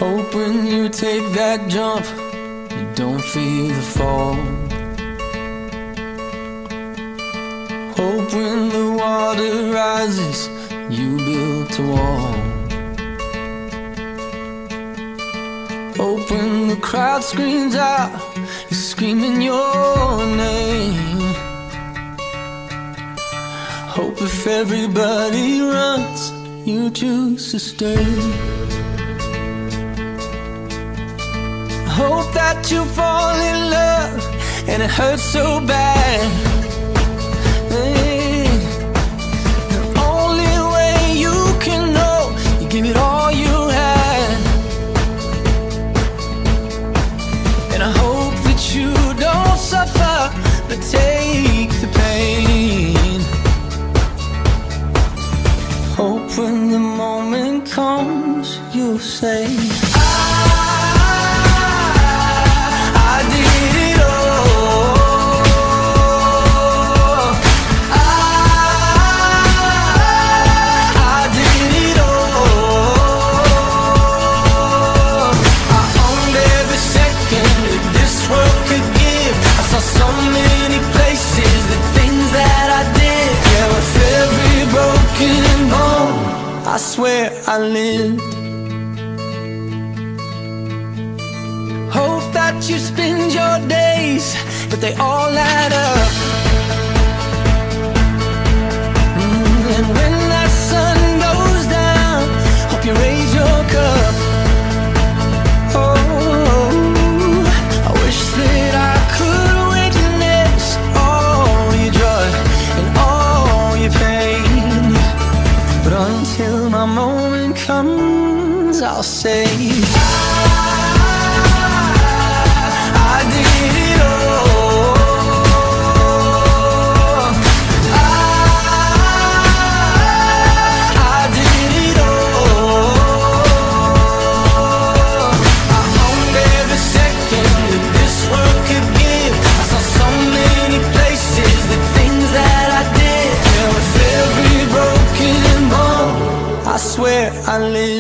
Hope when you take that jump, you don't feel the fall. Hope when the water rises, you built a wall. Hope when the crowd screams out, you're screaming your name. Hope if everybody runs, you choose to stay. Hope that you fall in love and it hurts so bad. Hey, the only way you can know, you give it all you had. And I hope that you don't suffer, but take the pain. Hope when the moment comes, you'll say, I did it all. I did it all. I owned every second that this world could give. I saw so many places, the things that I did. Yeah, with every broken bone, I swear I lived. Hope that you spend your days, but they all add up. And when that sun goes down, hope you raise your cup. Oh, I wish that I could witness all your joy and all your pain. But until my moment comes, I'll say, I did it all. I did it all. I owned every second that this world could give. I saw so many places, the things that I did. Yeah, with every broken bone, I swear I lived.